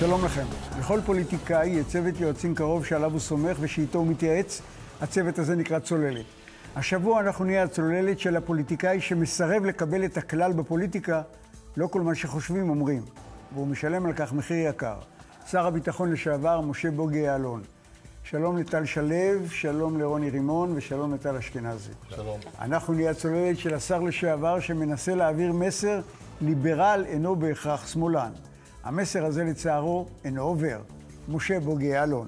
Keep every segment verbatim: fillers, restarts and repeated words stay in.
שלום לכם. לכל פוליטיקאי יש צוות יועצים קרוב שעליו הוא סומך ושאיתו הוא מתייעץ. הצוות הזה נקרא צוללת. השבוע אנחנו נהיה הצוללת של הפוליטיקאי שמסרב לקבל את הכלל בפוליטיקה, לא כל מה שחושבים אומרים, והוא משלם על כך מחיר יקר. שר הביטחון לשעבר משה בוגי יעלון. שלום לטל שלו, שלום לרוני רימון ושלום לטל אשכנזי. שלום. אנחנו נהיה הצוללת של השר לשעבר שמנסה להעביר מסר ליברל אינו בהכרח שמאלן. המסר הזה לצערו אינו עובר. משה בוגי יעלון.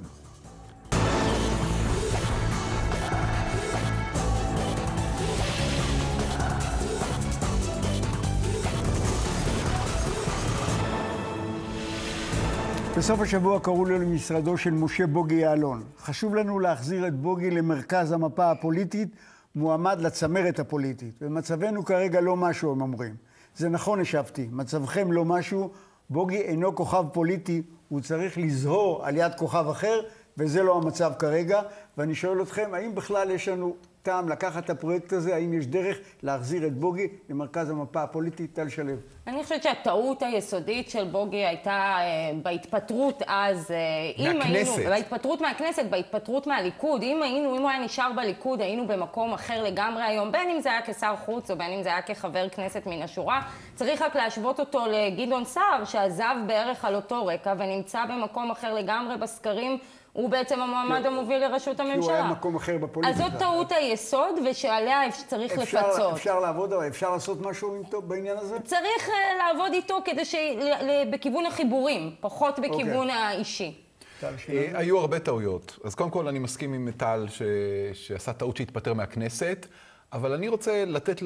בסוף השבוע קראו לו למשרדו של משה בוגי יעלון. חשוב לנו להחזיר את בוגי למרכז המפה הפוליטית, מועמד לצמרת הפוליטית. ומצבנו כרגע לא משהו, הם אומרים. זה נכון, השבתי, מצבכם לא משהו, בוגי אינו כוכב פוליטי, הוא צריך לזהור על יד כוכב אחר, וזה לא המצב כרגע. ואני שואל אתכם, האם בכלל יש לנו טעם לקחת את הפרויקט הזה? האם יש דרך להחזיר את בוגי למרכז המפה הפוליטית? טל שלו. אני חושבת שהטעות היסודית של בוגי הייתה בהתפטרות אז, מהכנסת. היינו, בהתפטרות מהכנסת, בהתפטרות מהליכוד. אם היינו, אם הוא היה נשאר בליכוד, היינו במקום אחר לגמרי היום, בין אם זה היה כשר חוץ או בין אם זה היה כחבר כנסת מן השורה. צריך רק להשוות אותו לגדעון סער, שעזב בערך על אותו רקע ונמצא במקום אחר לגמרי בסקרים. הוא בעצם המועמד המוביל לראשות הממשלה. הוא היה מקום אחר בפוליטיקה. אז זאת טעות היסוד, ושעליה צריך לפצות. אפשר לעבוד, אבל אפשר לעשות משהו בעניין הזה? צריך לעבוד איתו כדי ש... בכיוון החיבורים, פחות בכיוון האישי. היו הרבה טעויות. אז קודם כל אני מסכים עם טל שעשה טעות שהתפטר מהכנסת, אבל אני רוצה לתת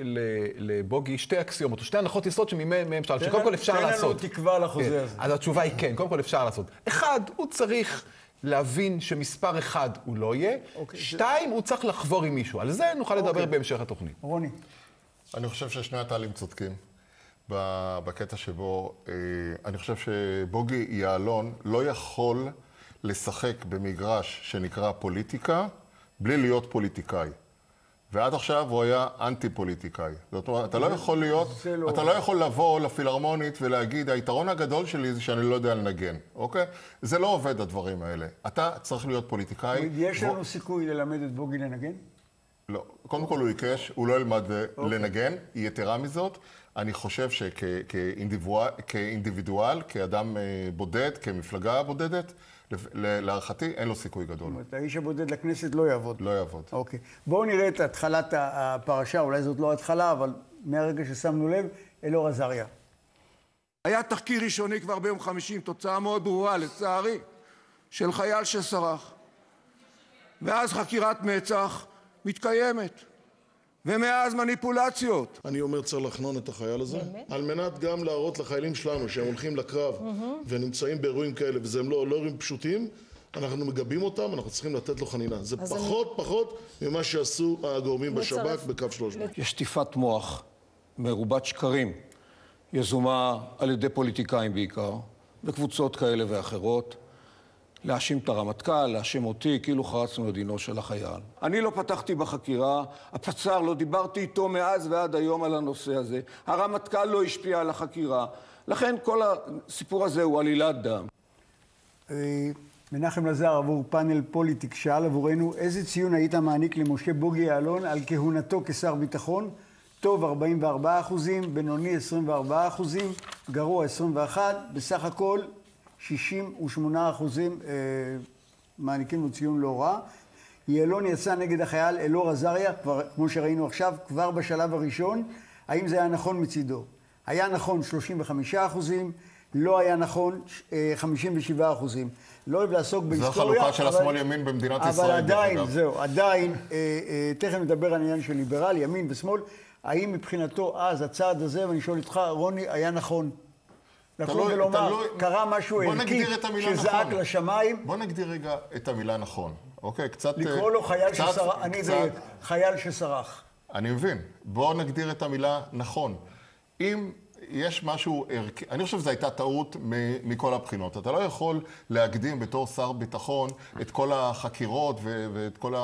לבוגי שתי אקסיומות, או שתי הנחות יסוד שמהם אפשר, שקודם כל אפשר לעשות. תן לנו תקווה לחוזה הזה. אז התשובה היא כן, קודם כל אפשר לעשות. אחד, הוא צריך להבין שמספר אחד הוא לא יהיה. שתיים, הוא צריך לחבור עם מישהו. על זה נוכל לדבר בהמשך התוכנית. רוני. אני חושב ששני הטלים צודקים בקטע שבו, אני חושב שבוגי יעלון לא יכול לשחק במגרש שנקרא פוליטיקה בלי להיות פוליטיקאי. ועד עכשיו הוא היה אנטי-פוליטיקאי. זאת אומרת, אתה לא יכול להיות, אתה לא יכול לבוא לפילהרמונית ולהגיד, היתרון הגדול שלי זה שאני לא יודע לנגן, אוקיי? זה לא עובד, הדברים האלה. אתה צריך להיות פוליטיקאי. יש לנו סיכוי ללמד את בוגי לנגן? לא. קודם כל הוא יקש, הוא לא ילמד לנגן. יתרה מזאת, אני חושב שכאינדיבידואל, כאדם בודד, כמפלגה בודדת, להערכתי, אין לו סיכוי גדול. זאת אומרת, האיש הבודד לכנסת לא יעבוד. לא יעבוד. אוקיי. בואו נראה את התחלת הפרשה, אולי זאת לא התחלה, אבל מהרגע ששמנו לב, אלאור עזריה. היה תחקיר ראשוני כבר ביום חמישי, עם תוצאה מאוד ברורה, לצערי, של חייל שסרח. ואז חקירת מצ"ח מתקיימת. ומאז מניפולציות. אני אומר, צריך לחנון את החייל הזה, על מנת גם להראות לחיילים שלנו שהם הולכים לקרב ונמצאים באירועים כאלה, וזה הם לא אירועים פשוטים, אנחנו מגבים אותם, אנחנו צריכים לתת לו חנינה. זה פחות פחות ממה שעשו הגורמים בשב"כ בקו שלוש מאות. יש שטיפת מוח מרובת שקרים, יזומה על ידי פוליטיקאים בעיקר, וקבוצות כאלה ואחרות, להאשים את הרמטכ"ל, להאשים אותי, כאילו חרצנו את דינו של החייל. אני לא פתחתי בחקירה, הפצ"ר לא דיברתי איתו מאז ועד היום על הנושא הזה. הרמטכ"ל לא השפיע על החקירה. לכן כל הסיפור הזה הוא עלילת דם. מנחם לזר עבור פאנל פוליטיק שאל עבורנו, איזה ציון היית מעניק למשה בוגי יעלון על כהונתו כשר ביטחון? טוב ארבעים וארבעה אחוזים, בינוני עשרים וארבעה אחוזים, גרוע עשרים ואחת, בסך הכל שישים ושמונה אחוזים אה, מעניקים לו ציון לא רע. יעלון יצא נגד החייל אלאור עזריה, כבר, כמו שראינו עכשיו, כבר בשלב הראשון. האם זה היה נכון מצידו? היה נכון שלושים וחמישה אחוזים, לא היה נכון אה, חמישים ושבעה אחוזים. לא אוהב לעסוק בהיסטוריה. זו החלוקה של השמאל ימין במדינת אבל ישראל. אבל עדיין, זהו, עדיין, אה, אה, תכף נדבר על עניין של ליברל, ימין ושמאל. האם מבחינתו אז הצעד הזה, ואני שואל אותך, רוני, היה נכון? לקרוא ולומר, קרה משהו ערכי שזעק לשמיים. בוא נגדיר רגע את המילה נכון, אוקיי? קצת... לקרוא לו חייל שסרח, אני דייק, חייל שסרח. אני מבין. בוא נגדיר את המילה נכון. אם יש משהו ערכי, אני חושב שזו הייתה טעות מכל הבחינות. אתה לא יכול להקדים בתור שר ביטחון את כל החקירות ואת כל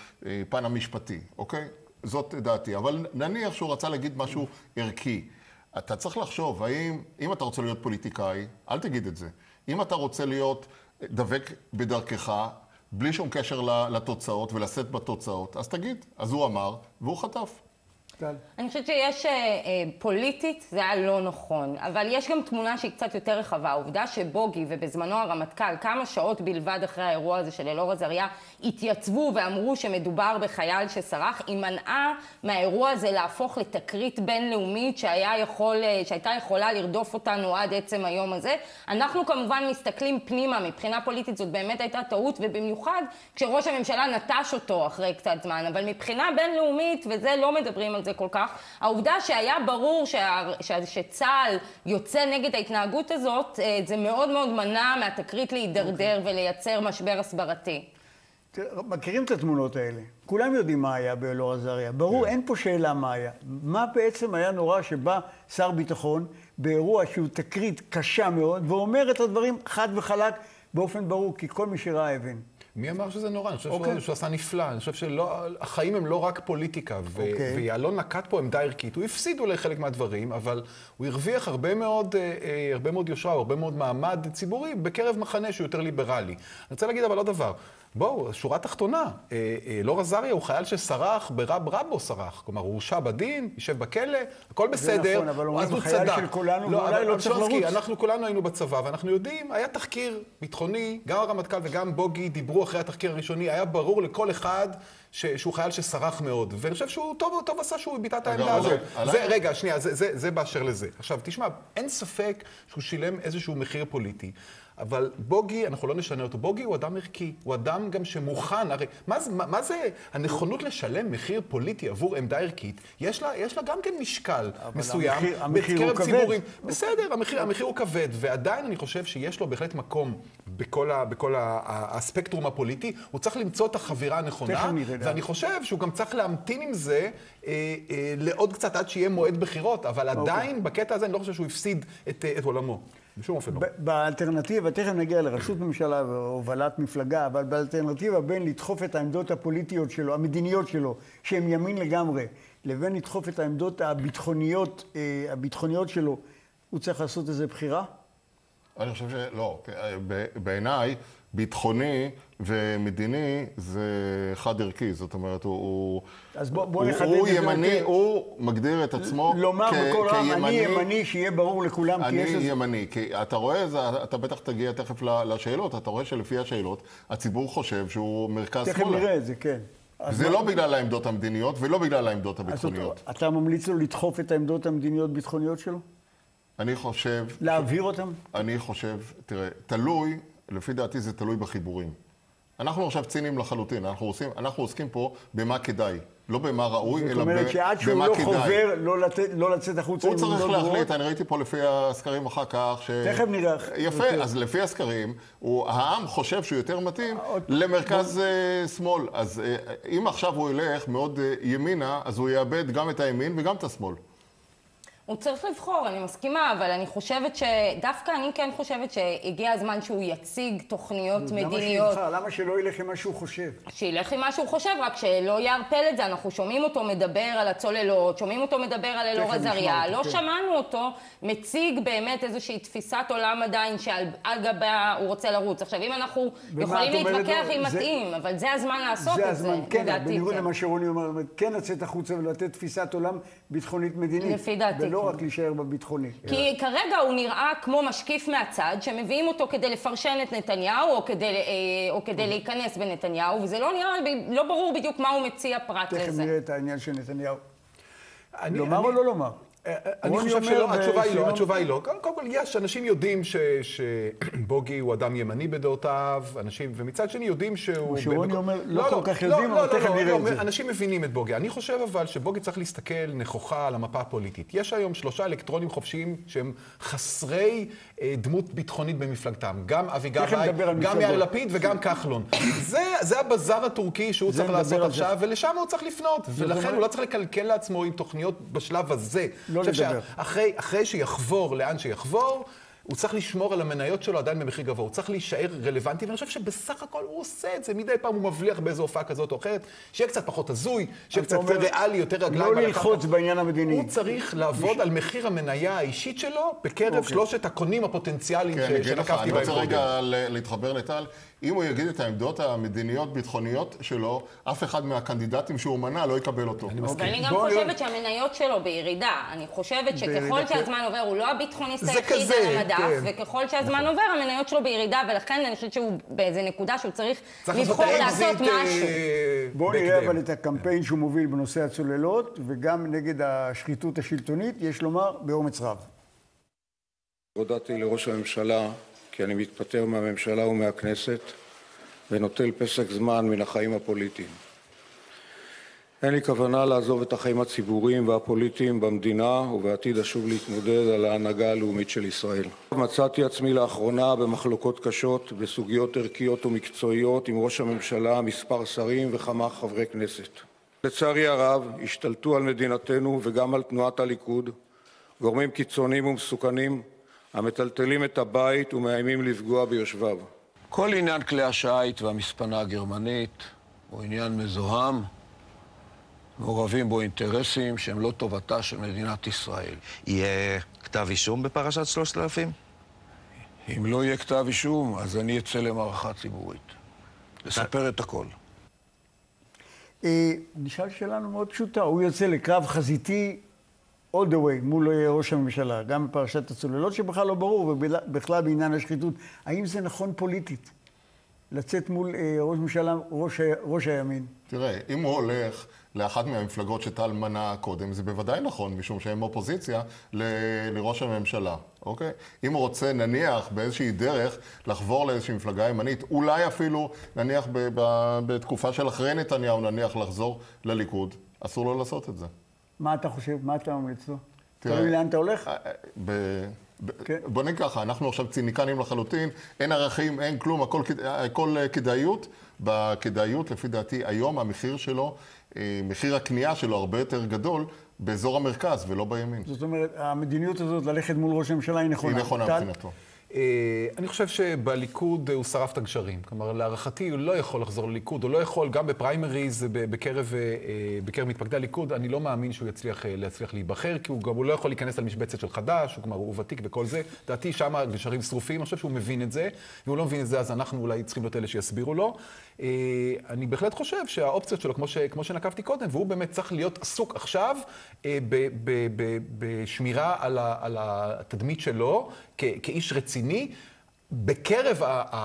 הפן המשפטי, אוקיי? זאת דעתי. אבל נניח שהוא רצה להגיד משהו ערכי. אתה צריך לחשוב, האם, אם אתה רוצה להיות פוליטיקאי, אל תגיד את זה. אם אתה רוצה להיות דבק בדרכך, בלי שום קשר לתוצאות ולשאת בתוצאות, אז תגיד. אז הוא אמר, והוא חטף. אני חושבת שיש פוליטית, זה היה לא נכון, אבל יש גם תמונה שהיא קצת יותר רחבה. העובדה שבוגי ובזמנו הרמטכ"ל, כמה שעות בלבד אחרי האירוע הזה של אלאור עזריה, התייצבו ואמרו שמדובר בחייל שסרח, היא מנעה מהאירוע הזה להפוך לתקרית בינלאומית שהיה יכול, שהייתה יכולה לרדוף אותנו עד עצם היום הזה. אנחנו כמובן מסתכלים פנימה, מבחינה פוליטית זאת באמת הייתה טעות, ובמיוחד כשראש הממשלה נטש אותו אחרי קצת זמן, אבל מבחינה בינלאומית, וזה לא מדברים על זה כל כך, העובדה שהיה ברור שה, שה, שצה"ל יוצא נגד ההתנהגות הזאת, זה מאוד מאוד מנע מהתקרית להידרדר okay. ולייצר משבר הסברתי. מכירים את התמונות האלה. כולם יודעים מה היה באלאור עזריה. ברור, yeah. אין פה שאלה מה היה. מה בעצם היה נורא שבא שר ביטחון באירוע שהוא תקרית קשה מאוד, ואומר את הדברים חד וחלק באופן ברור, כי כל מי שראה הבין. מי אמר שזה נורא? אני חושב okay. שהוא עשה נפלא. אני חושב שהחיים הם לא רק פוליטיקה, ו- okay. ויעלון נקט פה עמדה ערכית. הוא הפסיד אולי חלק מהדברים, אבל הוא הרוויח הרבה מאוד, הרבה מאוד יושרה, הרבה מאוד מעמד ציבורי בקרב מחנה שהוא יותר ליברלי. אני רוצה להגיד אבל עוד דבר. בואו, שורה תחתונה. אלאור עזריה הוא חייל שסרח, ברב רבו סרח. כלומר, הוא הורשע בדין, יישב בכלא, הכל בסדר. זה נכון, אבל אומרים חייל של כולנו, ואולי לא צריך לרוץ. אנחנו כולנו היינו בצבא, ואנחנו יודעים, היה תחקיר ביטחוני, גם הרמטכ"ל וגם בוגי דיברו אחרי התחקיר הראשוני, היה ברור לכל אחד שהוא חייל שסרח מאוד. ואני חושב שהוא טוב, טוב עשה שהוא ביטא את העמדה הזאת. זה, רגע, שנייה, זה, זה, זה באשר לזה. עכשיו, תשמע, אין ספק שהוא שילם איזשהו מחיר פוליטי. אבל בוגי, אנחנו לא נשנה אותו. בוגי הוא אדם ערכי, הוא אדם גם שמוכן, הרי מה, מה, מה זה הנכונות לשלם מחיר פוליטי עבור עמדה ערכית? יש לה, יש לה גם כן משקל מסוים, המחיר, המחיר הוא ציבורים. כבד. בסדר, המחיר, המחיר הוא כבד, ועדיין אני חושב שיש לו בהחלט מקום בכל, ה, בכל ה, הספקטרום הפוליטי, הוא צריך למצוא את החבירה הנכונה, ואני חושב שהוא גם צריך להמתין עם זה אה, אה, לעוד קצת עד שיהיה מועד בחירות, אבל עדיין בקטע הזה אני לא חושב שהוא הפסיד את, את עולמו. בשום אופן לא. באלטרנטיבה, תכף נגיע לראשות ממשלה והובלת מפלגה, אבל באלטרנטיבה בין לדחוף את העמדות הפוליטיות שלו, המדיניות שלו, שהן ימין לגמרי, לבין לדחוף את העמדות הביטחוניות, הביטחוניות שלו, הוא צריך לעשות איזו בחירה? אני חושב שלא. בעיניי, ביטחוני ומדיני זה חד ערכי, זאת אומרת, הוא, אז בוא, בוא הוא, הוא ימני, הוא מגדיר את עצמו לומר בכל רם, אני ימני, שיהיה ברור לכולם. אני ימני, כי אתה רואה, זה, אתה בטח תגיע תכף לשאלות, אתה רואה שלפי השאלות, הציבור חושב שהוא מרכז שמאלה. תכף נראה את זה, כן. זה לא בגלל העמדות המדיניות ולא בגלל העמדות הביטחוניות. אתה ממליץ לו לדחוף את העמדות המדיניות ביטחוניות שלו? אני חושב... להעביר אותם? אני חושב, תראה, תלוי, לפי דעתי זה תלוי בחיבורים. אנחנו עכשיו ציניים לחלוטין, אנחנו עושים, אנחנו עוסקים פה במה כדאי, לא במה ראוי, אלא במה כדאי. זאת אומרת שעד שהוא לא חובר, לא לצאת החוצה. הוא צריך להחליט, אני ראיתי פה לפי הסקרים אחר כך, ש... תכף נראה. יפה, אז לפי הסקרים, העם חושב שהוא יותר מתאים למרכז שמאל. אז אם עכשיו הוא ילך מאוד ימינה, אז הוא יאבד גם את הימין וגם את השמאל. הוא צריך לבחור, אני מסכימה, אבל אני חושבת שדווקא אני כן חושבת שהגיע הזמן שהוא יציג תוכניות מדיניות. למה שיבחר? למה שלא ילך עם מה שהוא חושב? שילך עם מה שהוא חושב, רק שלא יערפל את זה. אנחנו שומעים אותו מדבר על הצוללות, שומעים אותו מדבר על אלאור עזריה, לא שמענו אותו מציג באמת איזושהי תפיסת עולם עדיין שעל גבה הוא רוצה לרוץ. עכשיו, אם אנחנו יכולים להתווכח עם מתאים, אבל זה הזמן לעשות את זה. זה הזמן, כן, בניגוד למה שרוני אומר, כן לצאת החוצה ולתת תפיסת עולם ביטחונית מדינית. לפי דעתי. לא רק להישאר בביטחוני. כי כרגע הוא נראה כמו משקיף מהצד, שמביאים אותו כדי לפרשן את נתניהו, או כדי, או כדי להיכנס בנתניהו, וזה לא נראה, לא ברור בדיוק מה הוא מציע פרט לזה. תכף נראה את העניין של נתניהו. לומר או לא לומר? אני חושב שלא, התשובה היא לא, התשובה היא לא. קודם כל, יש, אנשים יודעים שבוגי הוא אדם ימני בדעותיו, אנשים, ומצד שני יודעים שהוא... שרוני אומר, לא כל כך יודעים, אבל תכף נראה את זה. אנשים מבינים את בוגי. אני חושב אבל שבוגי צריך להסתכל נכוחה על המפה הפוליטית. יש היום שלושה אלקטרונים חופשיים שהם חסרי דמות ביטחונית במפלגתם. גם אבי גבאי, גם יאיר לפיד וגם כחלון. זה הבזאר הטורקי שהוא צריך לעשות עכשיו, ולשם הוא צריך לפנות. ולכן הוא לא צריך לקלקל לעצמו עם תוכניות בשלב הזה. לא לדבר. אחרי, אחרי שיחבור לאן שיחבור, הוא צריך לשמור על המניות שלו עדיין במחיר גבוה, הוא צריך להישאר רלוונטי, ואני חושב שבסך הכל הוא עושה את זה, מדי פעם הוא מבליח באיזו הופעה כזאת או אחרת, שיהיה קצת פחות הזוי, שיהיה קצת יותר ריאלי, יותר רגליים. לא ללחוץ בעניין המדיני. הוא צריך לעבוד על מחיר המניה האישית שלו, בקרב שלושת הקונים הפוטנציאליים שנקבתי בהם. אני רוצה רגע להתחבר לטל. אם הוא יגיד את העמדות המדיניות ביטחוניות שלו, אף אחד מהקנדידטים שהוא מנע לא יקבל אותו. ואני גם חושבת שהמניות שלו בירידה. אני חושבת שככל שהזמן עובר, הוא לא הביטחוניסט היחיד על המדף, וככל שהזמן עובר, המניות שלו בירידה, ולכן אני חושבת שהוא באיזה נקודה שהוא צריך לבחור לעשות משהו. בואו נראה אבל את הקמפיין שהוא מוביל בנושא הצוללות, וגם נגד השחיתות השלטונית, יש לומר, באומץ רב. הודעתי לראש הממשלה כי אני מתפטר מהממשלה ומהכנסת ונוטל פסק זמן מן החיים הפוליטיים. אין לי כוונה לעזוב את החיים הציבוריים והפוליטיים במדינה ובעתיד אשוב להתמודד על ההנהגה הלאומית של ישראל. מצאתי עצמי לאחרונה במחלוקות קשות בסוגיות ערכיות ומקצועיות עם ראש הממשלה, מספר שרים וכמה חברי כנסת. לצערי הרב השתלטו על מדינתנו וגם על תנועת הליכוד גורמים קיצוניים ומסוכנים המטלטלים את הבית ומאיימים לפגוע ביושביו. כל עניין כלי השיט והמספנה הגרמנית הוא עניין מזוהם, מעורבים בו אינטרסים שהם לא טובתה של מדינת ישראל. יהיה כתב אישום בפרשת שלושת אלפים? אם לא יהיה כתב אישום, אז אני אצא למערכה ציבורית. לספר את הכל. נשאל שאלה מאוד פשוטה, הוא יוצא לקרב חזיתי all the way, מול ראש הממשלה, גם בפרשת הצוללות שבכלל לא ברור, ובכלל בעניין השחיתות. האם זה נכון פוליטית? לצאת מול ראש ממשלה, ראש, ראש הימין? תראה, אם הוא הולך לאחת מהמפלגות שטל מנה קודם, זה בוודאי נכון, משום שהם אופוזיציה ל, לראש הממשלה, אוקיי? אם הוא רוצה, נניח, באיזושהי דרך, לחבור לאיזושהי מפלגה ימנית, אולי אפילו, נניח, ב, ב, בתקופה של אחרי נתניהו, נניח, לחזור לליכוד, אסור לו לעשות את זה. מה אתה חושב? מה אתה ממליץ לו? תראי לאן אתה הולך? ב... בוא נגיד ככה, אנחנו עכשיו ציניקנים לחלוטין, אין ערכים, אין כלום, הכל, הכל כדאיות. בכדאיות, לפי דעתי, היום המחיר שלו, מחיר הקנייה שלו הרבה יותר גדול באזור המרכז ולא בימין. זאת אומרת, המדיניות הזאת ללכת מול ראש הממשלה היא נכונה. היא נכונה מבחינתו. אני חושב שבליכוד הוא שרף את הגשרים. כלומר, להערכתי הוא לא יכול לחזור לליכוד, הוא לא יכול, גם בפריימריז, בקרב, בקרב מתפקדי הליכוד, אני לא מאמין שהוא יצליח, יצליח להיבחר, כי הוא גם הוא לא יכול להיכנס על משבצת של חדש, הוא כלומר, הוא ותיק וכל זה. דעתי שם הגשרים שרופים, אני חושב שהוא מבין את זה, והוא לא מבין את זה, אז אנחנו אולי צריכים להיות אלה שיסבירו לו. אני בהחלט חושב שהאופציות שלו, כמו, ש, כמו שנקבתי קודם, והוא באמת צריך להיות עסוק עכשיו ב, ב, ב, בשמירה על, ה, על התדמית שלו כ, כאיש רציני, בקרב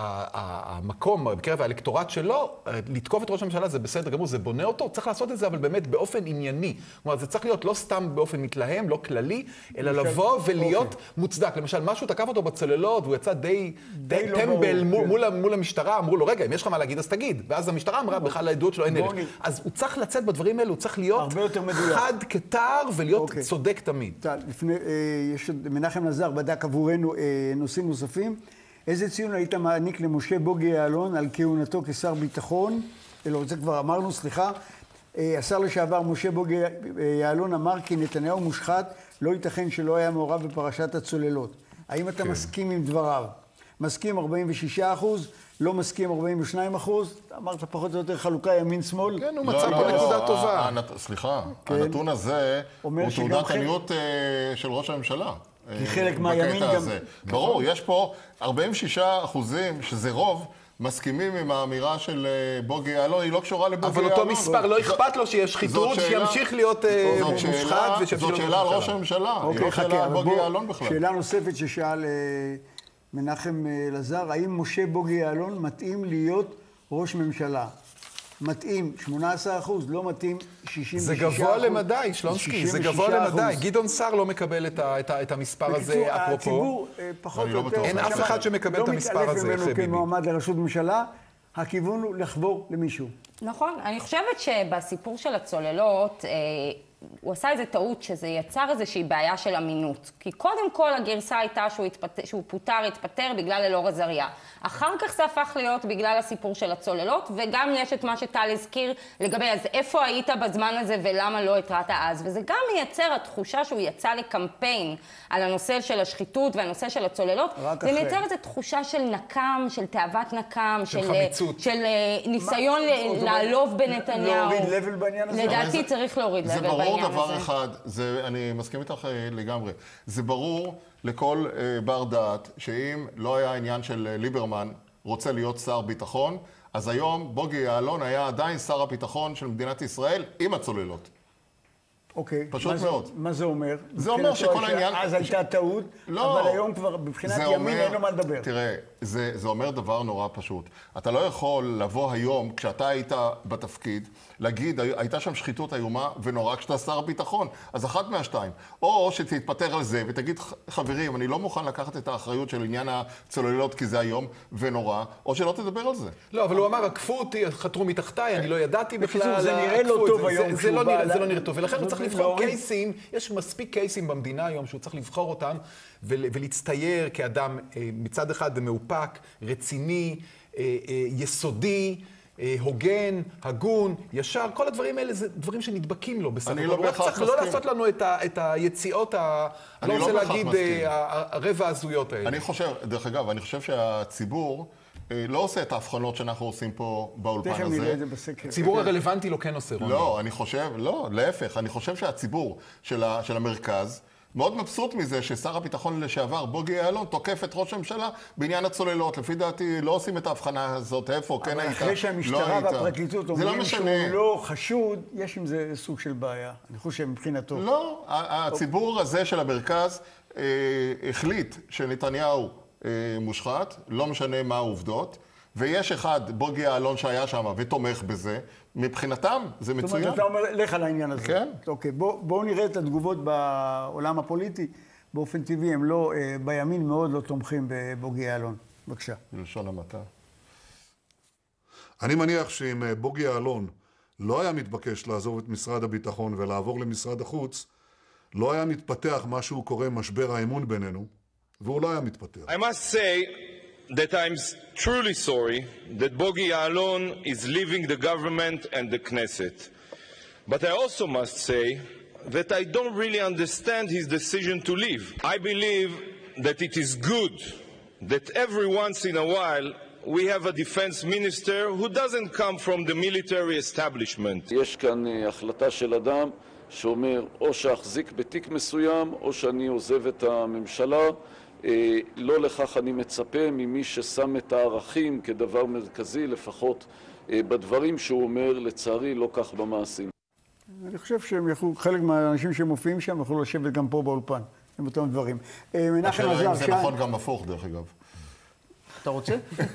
המקום, בקרב האלקטורט שלו, לתקוף את ראש הממשלה זה בסדר גמור, זה בונה אותו, צריך לעשות את זה, אבל באמת באופן ענייני. כלומר, זה צריך להיות לא סתם באופן מתלהם, לא כללי, אלא לבוא ולהיות מוצדק. למשל, משהו תקף אותו בצוללות, והוא יצא די טמבל מול המשטרה, אמרו לו, רגע, אם יש לך מה להגיד, אז תגיד. ואז המשטרה אמרה, בכלל העדות שלו אין ערך. אז הוא צריך לצאת בדברים האלו, הוא צריך להיות חד כתר ולהיות צודק תמיד. יש מנחם נזר בדק עבורנו נושאים נוספים. איזה ציון היית מעניק למשה בוגי יעלון על כהונתו כשר ביטחון? אלא זה כבר אמרנו, סליחה. השר לשעבר משה בוגי יעלון אמר כי נתניהו מושחת, לא ייתכן שלא היה מעורב בפרשת הצוללות. האם אתה כן. מסכים עם דבריו? מסכים ארבעים ושישה אחוז, לא מסכים ארבעים ושניים אחוז? אמרת פחות או יותר חלוקה ימין-שמאל? כן, הוא מצא פה נקודה טובה. סליחה, הנתון הזה הוא תעודת עניות של ראש הממשלה. כי חלק מהימין גם... ברור, יש פה ארבעים ושישה אחוזים, שזה רוב, מסכימים עם האמירה של בוגי יעלון, היא לא קשורה לבוגי יעלון. אבל אותו מספר, לא אכפת לו שיש שחיתות, שימשיך להיות מושחת ושימשיך זאת שאלה על ראש הממשלה, היא לא שאלה על בוגי יעלון בכלל. שאלה נוספת ששאל מנחם לזר, האם משה בוגי יעלון מתאים להיות ראש ממשלה? מתאים שמונה עשרה אחוז, לא מתאים שישים ושישה אחוז. זה גבוה למדי, שלונסקי, זה גבוה למדי. גדעון סער לא מקבל את המספר הזה, אפרופו. הציבור פחות או יותר... אין אף אחד שמקבל את המספר הזה, לא מתעלף ממנו כמועמד לראשות ממשלה, הכיוון הוא לחבור למישהו. נכון, אני חושבת שבסיפור של הצוללות, הוא עשה איזו טעות שזה יצר איזושהי בעיה של אמינות. כי קודם כל הגרסה הייתה שהוא, התפטר, שהוא פוטר, התפטר בגלל אלאור עזריה. אחר כך זה הפך להיות בגלל הסיפור של הצוללות, וגם יש את מה שטל הזכיר לגבי אז איפה היית בזמן הזה ולמה לא התרעת אז. וזה גם מייצר התחושה שהוא יצא לקמפיין על הנושא של השחיתות והנושא של הצוללות. זה מייצר איזו תחושה של נקם, של תאוות נקם, של, של, של ניסיון מה, לעלוב בנתניהו. להוריד לבל בעניין הזה? לדעתי צריך להוריד לבל בעניין הזה. זה ברור דבר אחד, זה, אני מסכים איתך לגמרי, זה ברור לכל uh, בר דעת שאם לא היה עניין של ליברמן רוצה להיות שר ביטחון, אז היום בוגי יעלון היה עדיין שר הביטחון של מדינת ישראל עם הצוללות. אוקיי. פשוט מה מאוד. זה, מה זה אומר? זה אומר שכל העניין... אז הייתה טעות, לא, אבל היום כבר בבחינת ימין אומר, אין לו מה לדבר. תראה, זה, זה אומר דבר נורא פשוט. אתה לא יכול לבוא היום, כשאתה היית בתפקיד, להגיד, הייתה שם שחיתות איומה ונורא כשאתה שר ביטחון. אז אחת מהשתיים. או שתתפטר על זה ותגיד, חברים, אני לא מוכן לקחת את האחריות של עניין הצוללות כי זה היום ונורא, או שלא תדבר על זה. לא, אבל הוא אמר, עקפו אותי, חטרו מתחתיי, אני לא ידעתי בכלל. זה נראה לא טוב היום. זה לא נראה טוב, ולכן הוא צריך לבחור קייסים, יש מספיק קייסים במדינה היום שהוא צריך לבחור אותם ולהצטייר כאדם מצד אחד מאופק, רציני, יסודי, הוגן, הגון, ישר, כל הדברים האלה זה דברים שנדבקים לו בסדר. אני לא בהכרח מסכים. לא לעשות לנו את היציאות, אני לא רוצה להגיד, הרבע הזויות האלה. אני חושב, דרך אגב, אני חושב שהציבור לא עושה את ההבחנות שאנחנו עושים פה באולפן הזה. תכף נראה את זה בסקר. הציבור הרלוונטי לא כן עושה, רוני. לא, אני חושב, לא, להפך. אני חושב שהציבור של המרכז מאוד מבסוט מזה ששר הביטחון לשעבר, בוגי יעלון, תוקף את ראש הממשלה בעניין הצוללות. לפי דעתי, לא עושים את ההבחנה הזאת, איפה, כן היית, לא היית. אחרי שהמשטרה והפרקליטות אומרים שהוא לא חשוד, יש עם זה סוג של בעיה. אני חושב מבחינתו. לא, הציבור הזה של המרכז החליט שנתניהו מושחת, לא משנה מה העובדות, ויש אחד, בוגי יעלון שהיה שם ותומך בזה, מבחינתם זה מצוין. זאת אומרת, אתה אומר, לך על העניין הזה. כן. אוקיי, בואו בוא נראה את התגובות בעולם הפוליטי. באופן טבעי, הם לא, בימין מאוד לא תומכים בבוגי יעלון. בבקשה. בלשון המעטה. אני מניח שאם בוגי יעלון לא היה מתבקש לעזוב את משרד הביטחון ולעבור למשרד החוץ, לא היה מתפתח מה שהוא קורא משבר האמון בינינו, והוא לא היה מתפתח. I must say that I'm truly sorry that Bogi Ya'alon is leaving the government and the Knesset. But I also must say that I don't really understand his decision to leave. I believe that it is good that every once in a while we have a defense minister who doesn't come from the military establishment. יש כאן החלטה של אדם שאומר או שאחזיק בתיק מסוים או שאני עוזב את הממשלה. לא לכך אני מצפה ממי ששם את הערכים כדבר מרכזי, לפחות בדברים שהוא אומר, לצערי לא כך במעשים. אני חושב שהם יכולו, חלק מהאנשים שמופיעים שם יכולו לשבת גם פה באולפן, עם אותם דברים. השאלה אם זה נכון גם הפוך, דרך אגב. אתה רוצה?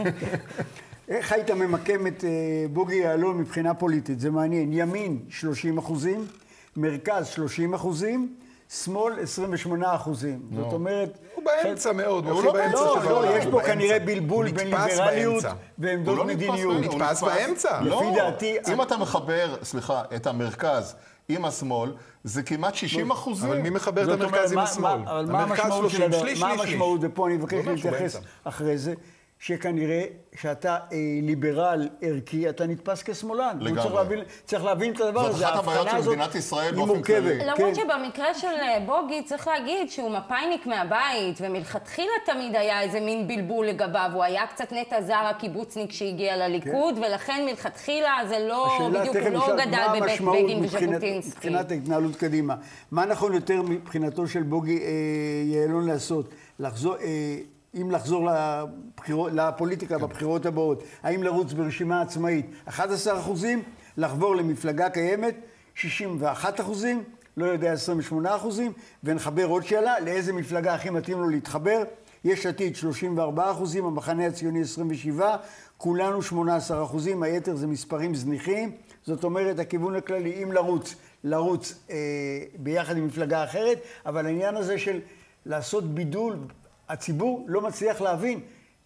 איך היית ממקם את בוגי יעלון מבחינה פוליטית? זה מעניין. ימין שלושים אחוזים, מרכז שלושים אחוזים, שמאל עשרים ושמונה אחוזים. זאת אומרת... הוא באמצע מאוד, הוא לא באמצע. לא, יש פה כנראה בלבול בין ליברליות ועמדות מדיניות. הוא נתפס באמצע. לפי דעתי... אם אתה מחבר, סליחה, את המרכז עם השמאל, זה כמעט שישים אחוזים. אבל מי מחבר את המרכז עם השמאל? אבל מה המשמעות של הדבר? מה המשמעות? ופה אני מבקש להתייחס אחרי זה. שכנראה שאתה אה, ליברל ערכי, אתה נתפס כשמאלן. לגמרי. צריך להבין, צריך להבין את הדבר הזה. זאת אחת הבעיות של מדינת ישראל באופן כללי. למרות כן. שבמקרה של בוגי צריך להגיד שהוא מפאיניק מהבית, ומלכתחילה תמיד היה איזה מין בלבול לגביו. הוא היה קצת נטע זר הקיבוצניק שהגיע לליכוד, כן. ולכן מלכתחילה זה לא, בדיוק הוא לא גדל בבית בגין וז'בוטינסקי. מבחינת ההתנהלות קדימה. מה נכון יותר מבחינתו של בוגי אה, יעלון לעשות? לחזור... אה, אם לחזור לבחירות, לפוליטיקה בבחירות הבאות, האם לרוץ ברשימה עצמאית אחד עשר אחוזים, לחבור למפלגה קיימת שישים ואחד אחוזים, לא יודע עשרים ושמונה אחוזים, ונחבר עוד שאלה, לאיזה מפלגה הכי מתאים לו להתחבר? יש עתיד שלושים וארבעה אחוזים, המחנה הציוני עשרים ושבעה, כולנו שמונה עשר אחוזים, היתר זה מספרים זניחים, זאת אומרת הכיוון הכללי, אם לרוץ, לרוץ אה, ביחד עם מפלגה אחרת, אבל העניין הזה של לעשות בידול, הציבור לא מצליח להבין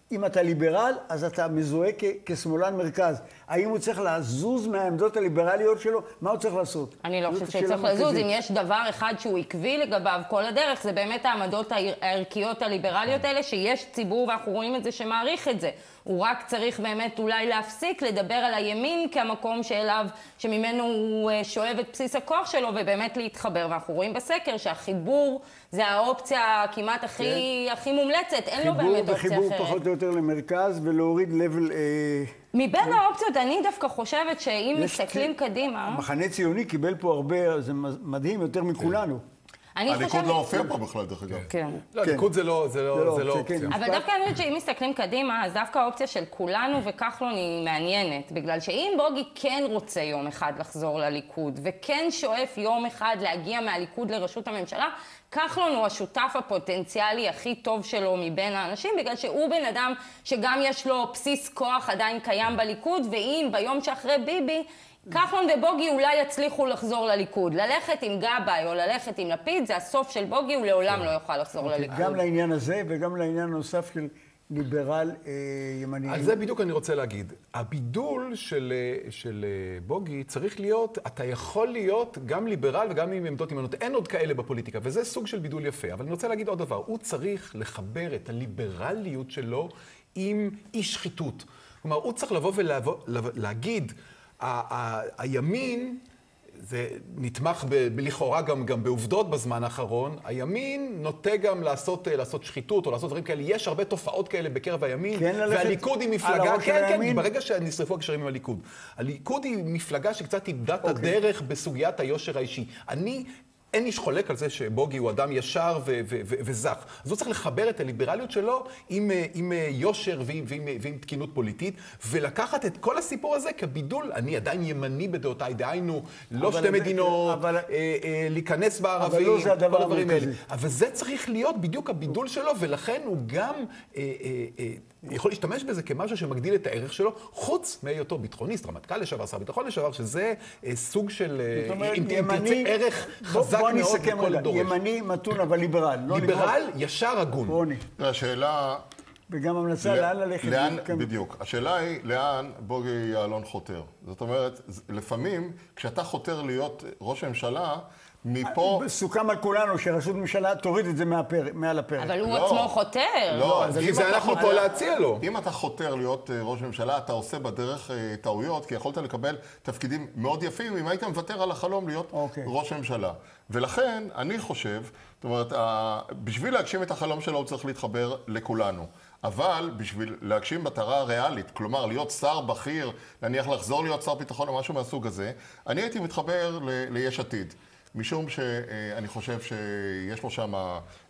אם אתה ליברל, אז אתה מזוהה כשמאלן מרכז. האם הוא צריך לזוז מהעמדות הליברליות שלו? מה הוא צריך לעשות? אני לא חושבת שצריך לזוז. אם יש דבר אחד שהוא עקבי לגביו כל הדרך, זה באמת העמדות הערכיות הליברליות האלה, שיש ציבור, ואנחנו רואים את זה, שמעריך את זה. הוא רק צריך באמת אולי להפסיק לדבר על הימין כמקום שאליו, שממנו הוא שואב את בסיס הכוח שלו, ובאמת להתחבר. ואנחנו רואים בסקר שהחיבור זה האופציה כמעט הכי, הכי מומלצת. אין לו באמת אופציה אחרת. חיבור וחיבור פחות או יותר למרכז, ולהוריד לבל... מבין האופציות, אני דווקא חושבת שאם מסתכלים קדימה... המחנה ציוני קיבל פה הרבה, זה מדהים יותר מכולנו. הליכוד לא הופיע פה בכלל, דרך אגב. כן. לא, הליכוד זה לא אופציה. אבל דווקא אני חושבת שאם מסתכלים קדימה, אז דווקא האופציה של כולנו וכחלון היא מעניינת, בגלל שאם בוגי כן רוצה יום אחד לחזור לליכוד, וכן שואף יום אחד להגיע מהליכוד לראשות הממשלה, כחלון הוא השותף הפוטנציאלי הכי טוב שלו מבין האנשים, בגלל שהוא בן אדם שגם יש לו בסיס כוח עדיין קיים בליכוד, ואם ביום שאחרי ביבי, כחלון ובוגי אולי יצליחו לחזור לליכוד. ללכת עם גבאי או ללכת עם לפיד, זה הסוף של בוגי, הוא לעולם לא יוכל לחזור לליכוד. גם לעניין הזה וגם לעניין נוסף של ליברל ימני. על זה בדיוק אני רוצה להגיד. הבידול של, של בוגי צריך להיות, אתה יכול להיות גם ליברל וגם עם עמדות ימניות. אין עוד כאלה בפוליטיקה, וזה סוג של בידול יפה. אבל אני רוצה להגיד עוד דבר. הוא צריך לחבר את הליברליות שלו עם אי שחיתות. כלומר, הוא צריך לבוא ולהגיד, הימין, זה נתמך לכאורה גם, גם בעובדות בזמן האחרון, הימין נוטה גם לעשות, לעשות שחיתות או לעשות דברים כאלה. יש הרבה תופעות כאלה בקרב הימין, כן, והליכוד היא מפלגה, כן, כן, ברגע שנשרפו הקשרים עם הליכוד. הליכוד היא מפלגה שקצת איבדה את הדרך בסוגיית היושר האישי. אני... אין איש חולק על זה שבוגי הוא אדם ישר ו- ו- ו- וזך. אז הוא צריך לחבר את הליברליות שלו עם, עם יושר ועם, ועם, ועם תקינות פוליטית, ולקחת את כל הסיפור הזה כבידול. אני עדיין ימני בדעותיי, דהיינו, לא שתי מדינות, אבל... אה, אה, להיכנס בערבים, אבל לא זה הדבר המרכזי. אבל זה צריך להיות בדיוק הבידול שלו, ולכן הוא גם אה, אה, אה, יכול להשתמש בזה כמשהו שמגדיל את הערך שלו, חוץ מהיותו ביטחוניסט, רמטכ"ל לשעבר, שר ביטחון לשעבר, שזה אה, סוג של, אה, אם תרצה, ערך חזק. בוא נסכם רגע, ימני, מתון, אבל ליברל. ליברל, ישר הגון. רוני. השאלה... וגם המלצה לאן ללכת. לאן, בדיוק. השאלה היא, לאן בוגי יעלון חותר. זאת אומרת, לפעמים, כשאתה חותר להיות ראש הממשלה, מפה... סוכם על כולנו שרשות ממשלה תוריד את זה מעל הפרק. אבל הוא עצמו חותר. לא, כי זה אנחנו פה להציע לו. אם אתה חותר להיות ראש ממשלה, אתה עושה בדרך טעויות, כי יכולת לקבל תפקידים מאוד יפים אם היית מוותר על החלום להיות ראש ממשלה. ולכן, אני חושב, זאת אומרת, בשביל להגשים את החלום שלו, הוא צריך להתחבר לכולנו. אבל בשביל להגשים מטרה ריאלית, כלומר להיות שר בכיר, נניח לחזור להיות שר ביטחון או משהו מהסוג הזה, אני הייתי מתחבר ליש עתיד. משום שאני חושב שיש לו שם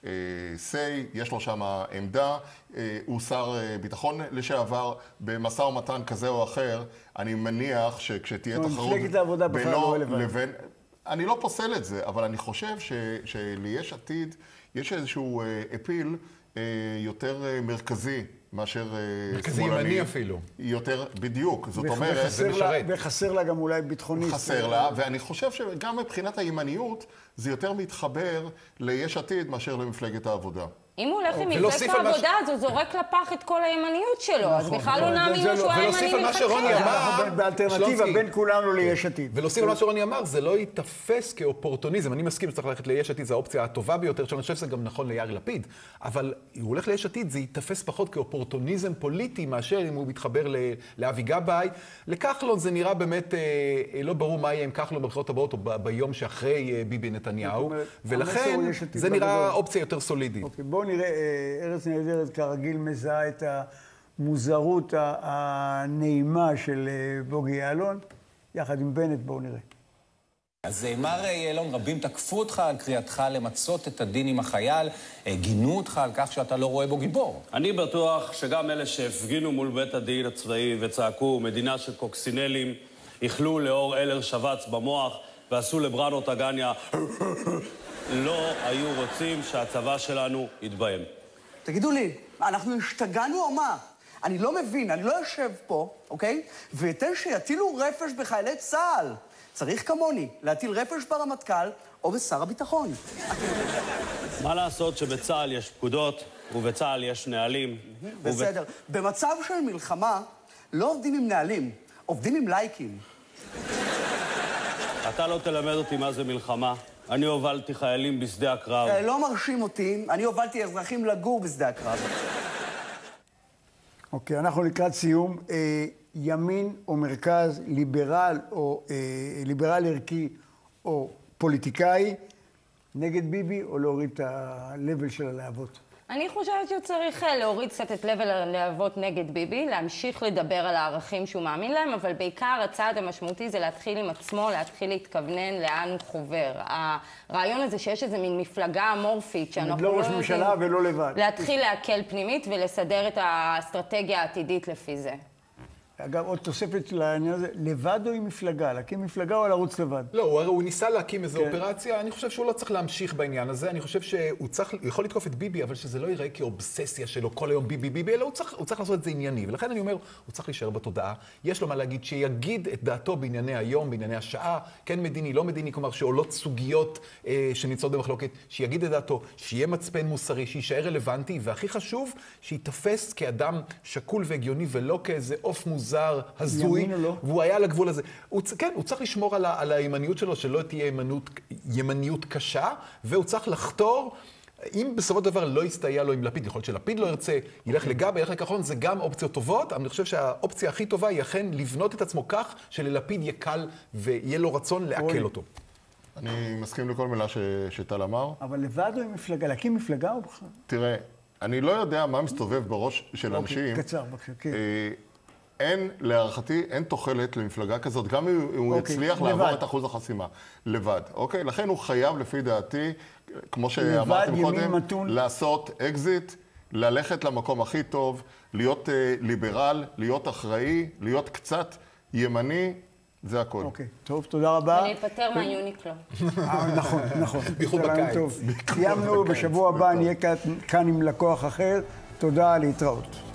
סי, יש לו שם עמדה, הוא שר ביטחון לשעבר, במשא ומתן כזה או אחר, אני מניח שכשתהיה תחרות בינו לבין... אני לא פוסל את זה, אבל אני חושב שליש עתיד יש איזשהו אפיל יותר מרכזי מאשר שמאלני. מרכזי ימני אפילו. יותר, בדיוק. זאת אומרת... וחסר לה גם אולי ביטחוניסט. חסר לה, ואני חושב שגם מבחינת הימניות, זה יותר מתחבר ליש עתיד מאשר למפלגת העבודה. אם הוא הולך עם מפלגת העבודה, אז הוא זורק לפח את כל הימניות שלו, אז בכלל לא נאמין לו שהוא הימני מלכתחילה. באלטרנטיבה בין כולנו ליש עתיד. ולהוסיף על מה שרוני אמר, זה לא ייתפס כאופורטוניזם. אני מסכים שצריך ללכת ליש עתיד, זו האופציה הטובה ביותר, שאני חושב שזה גם נכון ליאיר לפיד. אבל אם הוא הולך ליש עתיד, זה ייתפס פחות כאופורטוניזם פוליטי, מאשר אם הוא מתחבר לאבי גבאי. לכחלון זה נראה באמת, לא ברור מה יהיה עם כחלון בבחירות הבאות, או ביום שאחרי ביבי נתניהו. ולכן זה נראה אופציה יותר סולידית. בואו נראה, ארץ נהדרת כרגיל מזהה את המוזרות הנעימה של בוגי יעלון, יחד עם בנט. בואו נראה. אז מר יעלון, רבים תקפו אותך על קריאתך למצות את הדין עם החייל, גינו אותך על כך שאתה לא רואה בו גיבור. אני בטוח שגם אלה שהפגינו מול בית הדין הצבאי וצעקו מדינה של קוקסינלים, איכלו לאור אלר שבץ במוח ועשו לבראנו טגניה לא היו רוצים שהצבא שלנו יתבהם. תגידו לי, אנחנו השתגענו או מה? אני לא מבין, אני לא יושב פה, אוקיי? ואתן שיטילו רפש בחיילי צה"ל. צריך כמוני להטיל רפש ברמטכ"ל או בשר הביטחון. מה לעשות שבצה"ל יש פקודות, ובצה"ל יש נהלים. בסדר. במצב של מלחמה לא עובדים עם נהלים, עובדים עם לייקים. אתה לא תלמד אותי מה זה מלחמה. אני הובלתי חיילים בשדה הקרב. לא מרשים אותי, אני הובלתי אזרחים לגור בשדה הקרב. אוקיי, אנחנו לקראת סיום. אה, ימין או מרכז, ליברל או אה, ליברל ערכי או פוליטיקאי, נגד ביבי או להוריד את ה-level של הלהבות? אני חושבת שהוא צריך להוריד קצת את level הלהבות נגד ביבי, להמשיך לדבר על הערכים שהוא מאמין להם, אבל בעיקר הצעד המשמעותי זה להתחיל עם עצמו, להתחיל להתכוונן לאן הוא חובר. הרעיון הזה שיש איזה מין מפלגה אמורפית שאנחנו לא ראש ממשלה ולא לבד. להתחיל להקל פנימית ולסדר את האסטרטגיה העתידית לפי זה. אגב, עוד תוספת לעניין הזה, לבד או עם מפלגה? להקים מפלגה או לרוץ לבד? לא, הוא, הוא ניסה להקים איזו כן. אופרציה, אני חושב שהוא לא צריך להמשיך בעניין הזה, אני חושב שהוא צריך, הוא יכול לתקוף את ביבי, אבל שזה לא ייראה כאובססיה שלו כל היום ביבי ביבי, אלא הוא צריך, הוא צריך לעשות את זה ענייני, ולכן אני אומר, הוא צריך להישאר בתודעה, יש לו מה להגיד, שיגיד את דעתו בענייני היום, בענייני השעה, כן מדיני, לא מדיני, כלומר שעולות סוגיות אה, שנמצאות במחלוקת, שיגיד את דעתו, שיהיה מצפן מוסרי, שישאר רלוונטי, והכי חשוב, שיתפס כאדם שקול והגיוני ולא כאיזה אוף מוזר זר, הזוי, והוא היה על הגבול הזה. הוא, כן, הוא צריך לשמור על, ה, על הימניות שלו, שלא תהיה ימניות, ימניות קשה, והוא צריך לחתור, אם בסופו של דבר לא יסתייע לו עם לפיד, יכול להיות שלפיד לא ירצה, ילך לגבי, ילך לכחול, זה גם אופציות טובות, אבל אני חושב שהאופציה הכי טובה היא אכן לבנות את עצמו כך, שללפיד יהיה קל ויהיה לו רצון לעכל אותו. אני מסכים לכל מילה ש... שטל אמר. אבל לבד או עם מפלגה? להקים מפלגה או בכלל? תראה, אני לא יודע מה מסתובב בראש של אנשים. קצר, בבקשה, כן. אין, להערכתי, אין תוחלת למפלגה כזאת, גם אם הוא יצליח לעבור את אחוז החסימה, לבד, אוקיי? לכן הוא חייב, לפי דעתי, כמו שאמרתם קודם, לעשות אקזיט, ללכת למקום הכי טוב, להיות ליברל, להיות אחראי, להיות קצת ימני, זה הכל. אוקיי, טוב, תודה רבה. ולהיפטר מהיוניקלו. נכון, נכון. בייחוד בקיץ. סיימנו, בשבוע הבא נהיה כאן עם לקוח אחר. תודה, להתראות.